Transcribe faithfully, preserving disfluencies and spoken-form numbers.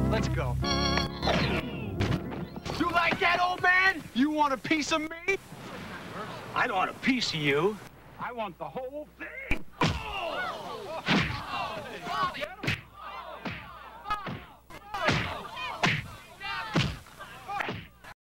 Let's go. You like that, old man? You want a piece of me? I don't want a piece of you. I want the whole thing. Oh! Oh! Oh!